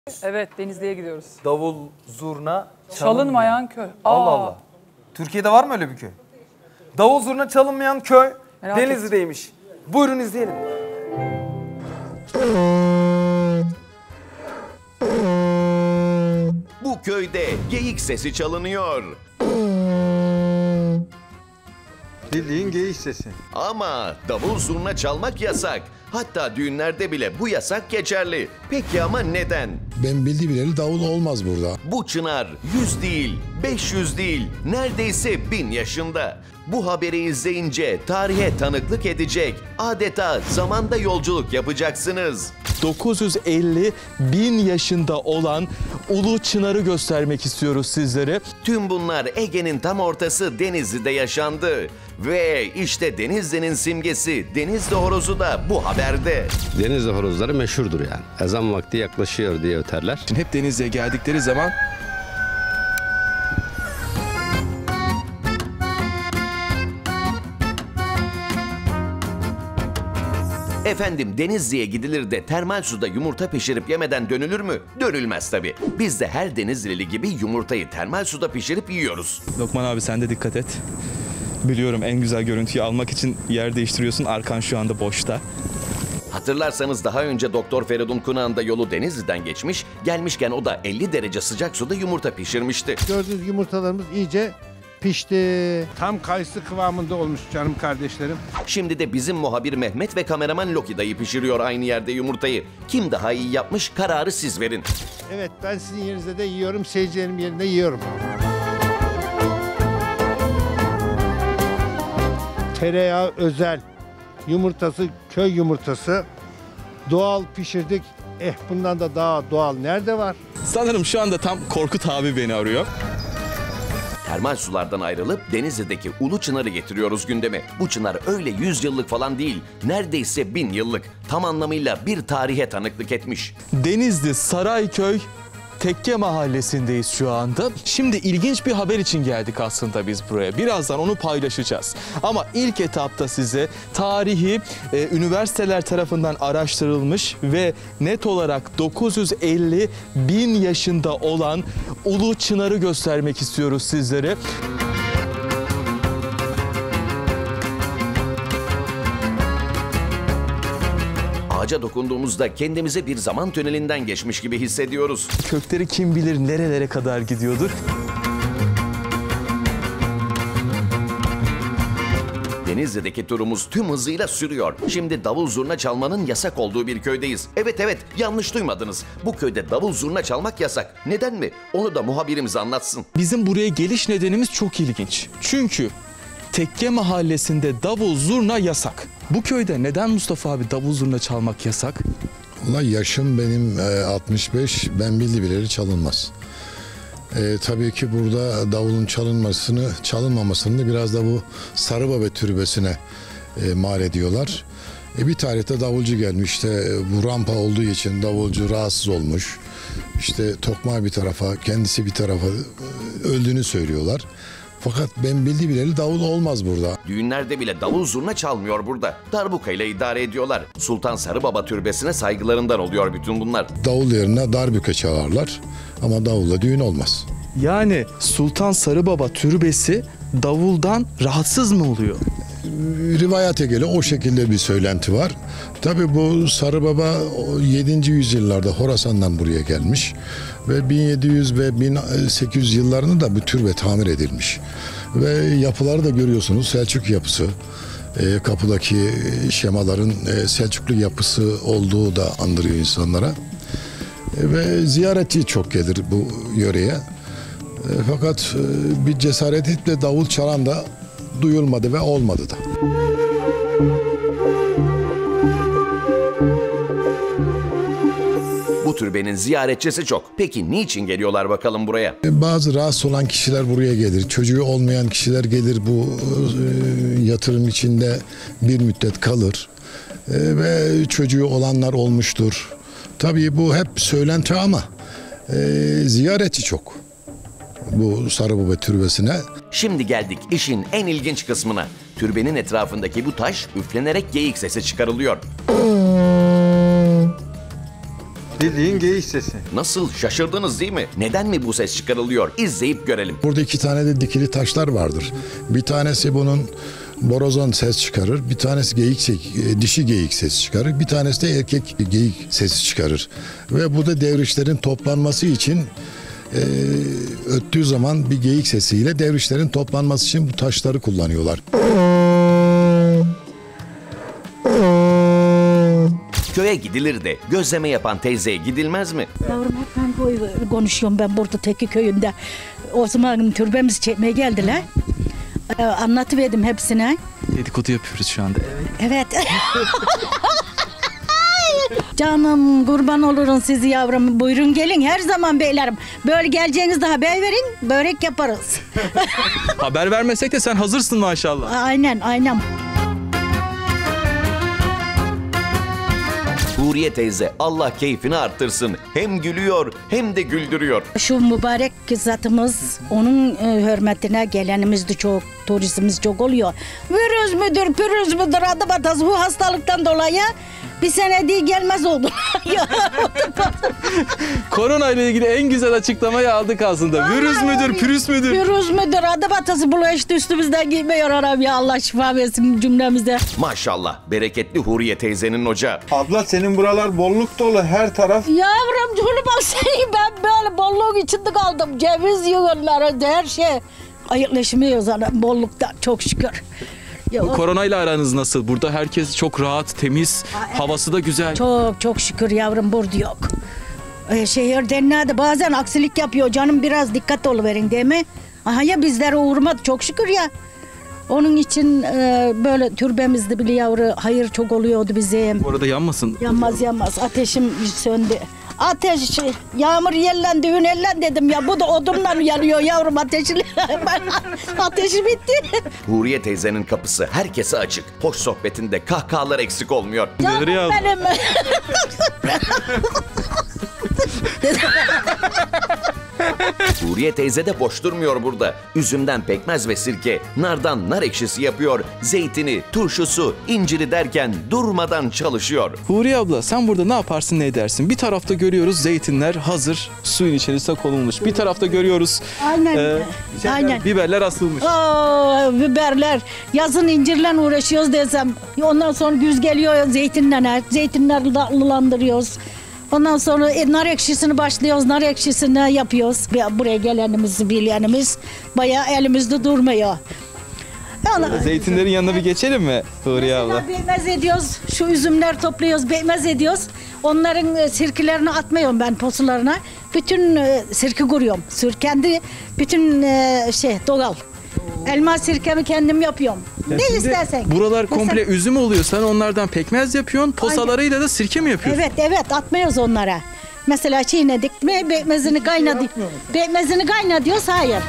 Evet, Denizli'ye gidiyoruz. Davul, zurna, Çalınmayan köy. Allah Allah. Türkiye'de var mı öyle bir köy? Davul, zurna çalınmayan köy Denizli'deymiş. Buyurun izleyelim. Bu köyde geyik sesi çalınıyor. Bildiğin geyik sesi. Ama davul zurna çalmak yasak. Hatta düğünlerde bile bu yasak geçerli. Peki ama neden? Ben bildiğim bileli davul olmaz burada. Bu çınar 100 değil, 500 değil, neredeyse 1000 yaşında. Bu haberi izleyince tarihe tanıklık edecek, adeta zamanda yolculuk yapacaksınız. 950 bin yaşında olan Ulu Çınar'ı göstermek istiyoruz sizlere. Tüm bunlar Ege'nin tam ortası Denizli'de yaşandı. Ve işte Denizli'nin simgesi Denizli horozu da bu haberde. Denizli horozları meşhurdur yani. Ezan vakti yaklaşıyor diye öterler. Hep Denizli'ye geldikleri zaman Efendim Denizli'ye gidilir de termal suda yumurta pişirip yemeden dönülür mü? Dönülmez tabii. Biz de her Denizlili gibi yumurtayı termal suda pişirip yiyoruz. Lokman abi sen de dikkat et. Biliyorum en güzel görüntüyü almak için yer değiştiriyorsun. Arkan şu anda boşta. Hatırlarsanız daha önce Doktor Feridun Kunak'ın da yolu Denizli'den geçmiş. Gelmişken o da 50 derece sıcak suda yumurta pişirmişti. Gördüğünüz yumurtalarımız iyice pişti. Tam kayısı kıvamında olmuş canım kardeşlerim. Şimdi de bizim muhabir Mehmet ve kameraman Loki dayı pişiriyor aynı yerde yumurtayı. Kim daha iyi yapmış kararı siz verin. Evet ben sizin yerinizde de yiyorum, seyircilerim yerinde yiyorum. Tereyağı özel yumurtası, köy yumurtası. Doğal pişirdik. Bundan da daha doğal nerede var? Sanırım şu anda tam Korkut abi beni arıyor. Termal sulardan ayrılıp Denizli'deki Ulu Çınar'ı getiriyoruz gündeme. Bu çınar öyle 100 yıllık falan değil, neredeyse 1000 yıllık. Tam anlamıyla bir tarihe tanıklık etmiş. Denizli Sarayköy Tekke Mahallesi'ndeyiz şu anda. Şimdi ilginç bir haber için geldik aslında biz buraya. Birazdan onu paylaşacağız. Ama ilk etapta size tarihi üniversiteler tarafından araştırılmış ve net olarak 950 bin yaşında olan Ulu Çınar'ı göstermek istiyoruz sizlere. Ağaca dokunduğumuzda kendimizi bir zaman tünelinden geçmiş gibi hissediyoruz. Kökleri kim bilir nerelere kadar gidiyordur. Denizli'deki turumuz tüm hızıyla sürüyor. Şimdi davul zurna çalmanın yasak olduğu bir köydeyiz. Evet yanlış duymadınız. Bu köyde davul zurna çalmak yasak. Neden mi? Onu da muhabirimiz anlatsın. Bizim buraya geliş nedenimiz çok ilginç. Çünkü Tekke Mahallesi'nde davul zurna yasak. Bu köyde neden Mustafa abi davul zurna çalmak yasak? Ulan yaşım benim 65, ben bildiğim bileli çalınmaz. Tabii ki burada davulun çalınmamasını da biraz da bu Sarıbaba türbesine mal ediyorlar. Bir tarihte davulcu gelmiş, işte bu rampa olduğu için davulcu rahatsız olmuş. İşte tokmağı bir tarafa, kendisi bir tarafa öldüğünü söylüyorlar. Fakat ben bildiğim bileli davul olmaz burada. Düğünlerde bile davul zurna çalmıyor burada. Darbukayla idare ediyorlar. Sultan Sarıbaba türbesine saygılarından oluyor bütün bunlar. Davul yerine darbuka çalarlar ama davulla düğün olmaz. Yani Sultan Sarıbaba türbesi davuldan rahatsız mı oluyor? Rivayete göre o şekilde bir söylenti var. Tabii bu Sarıbaba 7. yüzyıllarda Horasan'dan buraya gelmiş ve 1700 ve 1800 yıllarında da bu türbe tamir edilmiş. Ve yapıları da görüyorsunuz, Selçuk yapısı. Kapıdaki şemaların Selçuklu yapısı olduğu da andırıyor insanlara. Ve ziyaretçi çok gelir bu yöreye. Fakat bir cesaret edip de davul çalan da duyulmadı ve olmadı da. Bu türbenin ziyaretçisi çok. Peki niçin geliyorlar bakalım buraya? Bazı rahatsız olan kişiler buraya gelir. Çocuğu olmayan kişiler gelir, bu yatırım içinde bir müddet kalır. Ve çocuğu olanlar olmuştur. Tabii bu hep söylenti ama ziyaretçi çok bu Sarıbaba türbesine. Şimdi geldik işin en ilginç kısmına. Türbenin etrafındaki bu taş üflenerek geyik sesi çıkarılıyor. Bildiğin geyik sesi. Nasıl, şaşırdınız değil mi? Neden mi bu ses çıkarılıyor? İzleyip görelim. Burada 2 tane de dikili taşlar vardır. Bir tanesi bunun borazan ses çıkarır, bir tanesi dişi geyik sesi çıkarır, bir tanesi de erkek geyik sesi çıkarır. Ve bu da devrişlerin toplanması için öttüğü zaman bir geyik sesiyle devrişlerin toplanması için bu taşları kullanıyorlar. Köye gidilir de gözleme yapan teyzeye gidilmez mi? Yavrum hep ben konuşuyorum ben burada Teki köyünde. O zaman türbemizi çekmeye geldiler. Anlatıverdim hepsine. Dedikodu yapıyoruz şu anda. Evet. Canım kurban olurum sizi yavrum. Buyurun gelin her zaman beylerim. Böyle geleceğinizde haber verin. Börek yaparız. Haber vermesek de sen hazırsın maşallah. Aynen. Huriye teyze Allah keyfini arttırsın. Hem gülüyor hem de güldürüyor. Şu mübarek zatımız onun hürmetine gelenimiz de çok, turistimiz çok oluyor. Virüs müdür, pürüz müdür adım atası bu hastalıktan dolayı bir sene değil gelmez oldu. Korona ile ilgili en güzel açıklamayı aldık aslında. Virüs müdür, pürüz müdür? Pürüz müdür adım atası bulaştı üstümüzden giymiyor Arap ya Allah şifa versin cümlemize. Maşallah bereketli Huriye teyzenin ocağı. Abla senin buralar bolluk dolu her taraf. Yavrum şunu bak seni ben böyle bolluk içinde kaldım. Ceviz yığınları her şey. Ayıklaşmıyoruz bollukta çok şükür. Ya, Bu koronayla aranız nasıl? Burada herkes çok rahat, temiz, havası da güzel. çok şükür yavrum burada yok. Şehirde nerede bazen aksilik yapıyor canım biraz dikkat oluverin değil mi? Aha ya bizlere uğramadı çok şükür ya. Onun için böyle türbemizde bile yavru hayır çok oluyordu bizim. Bu arada yanmasın. Yanmaz ateşim söndü. Ateş yağmur yellen düğün ellen dedim ya bu da odunla yanıyor yavrum ateşli. Ateşi bitti. Huriye teyzenin kapısı herkese açık. Hoş sohbetinde kahkahalar eksik olmuyor. Canım benim. Huriye teyze de boş durmuyor burada. Üzümden pekmez ve sirke, nardan nar ekşisi yapıyor. Zeytini, turşusu, inciri derken durmadan çalışıyor. Huriye abla sen burada ne yaparsın ne edersin? Bir tarafta görüyoruz zeytinler hazır suyun içerisine konulmuş. Bir tarafta görüyoruz Aynen. biberler asılmış. Biberler yazın incirle uğraşıyoruz desem ondan sonra güz geliyor zeytinlerle ılılandırıyoruz. Ondan sonra nar ekşisini başlıyoruz, nar ekşisini yapıyoruz. Buraya gelenimiz, bilenimiz bayağı elimizde durmuyor. Zeytinlerin yanına bir geçelim mi Huriye abla? Bekmez ediyoruz, şu üzümler topluyoruz, bekmez ediyoruz. Onların sirkelerini atmıyorum ben posularına. Bütün sirke kuruyorum. Kendi bütün doğal. Elma sirkemi kendim yapıyorum. Ya ne istersen. Buralar Mesela, komple üzüm oluyor. Sen onlardan pekmez yapıyorsun. Posalarıyla da sirke mi yapıyorsun? Evet atmıyoruz onlara. Mesela çiğnedik mi bekmezini kaynadık. Bekmezini kaynatıyoruz hayır.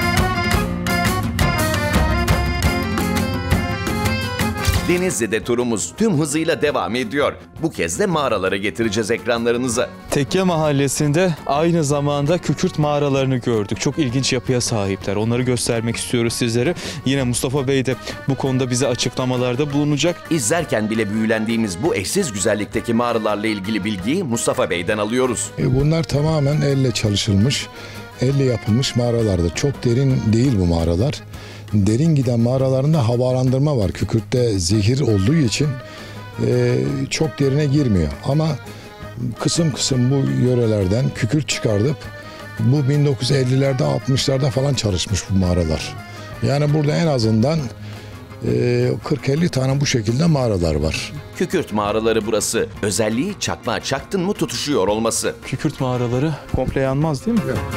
Denizli'de turumuz tüm hızıyla devam ediyor. Bu kez de mağaraları getireceğiz ekranlarınıza. Tekke Mahallesi'nde aynı zamanda kükürt mağaralarını gördük. Çok ilginç yapıya sahipler. Onları göstermek istiyoruz sizlere. Yine Mustafa Bey de bu konuda bize açıklamalarda bulunacak. İzlerken bile büyülendiğimiz bu eşsiz güzellikteki mağaralarla ilgili bilgiyi Mustafa Bey'den alıyoruz. Bunlar tamamen elle çalışılmış, elle yapılmış mağaralardır. Çok derin değil bu mağaralar. Derin giden mağaralarında havalandırma var. Kükürtte zehir olduğu için çok derine girmiyor. Ama kısım bu yörelerden kükürt çıkartıp bu 1950'lerde 60'larda falan çalışmış bu mağaralar. Yani burada en azından 40-50 tane bu şekilde mağaralar var. Kükürt mağaraları burası. Özelliği çakmağa çaktın mı tutuşuyor olması. Kükürt mağaraları komple yanmaz değil mi? Yok.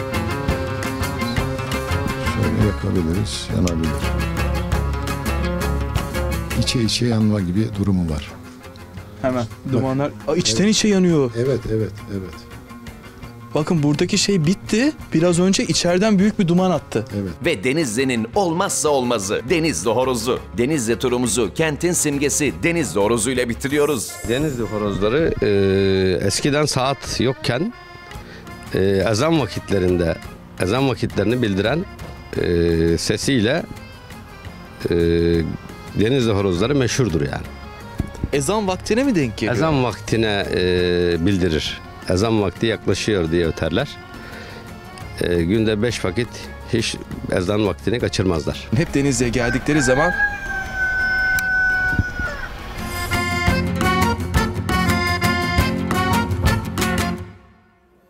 Şöyle yakabiliriz, yanabilir. İçe yanma gibi durumu var. Hemen dumanlar içten içe yanıyor. Evet. Bakın buradaki şey bitti. Biraz önce içeriden büyük bir duman attı. Evet. Ve Denizli'nin olmazsa olmazı Denizli horozu. Denizli turumuzu kentin simgesi Denizli horozuyla bitiriyoruz. Denizli horozları eskiden saat yokken ezan vakitlerini bildiren sesiyle Denizli horozları meşhurdur yani. Ezan vaktine mi denk geliyor? Ezan vaktine bildirir. ezan vakti yaklaşıyor diye öterler. Günde 5 vakit hiç ezan vaktini kaçırmazlar. Hep Denizli'ye geldikleri zaman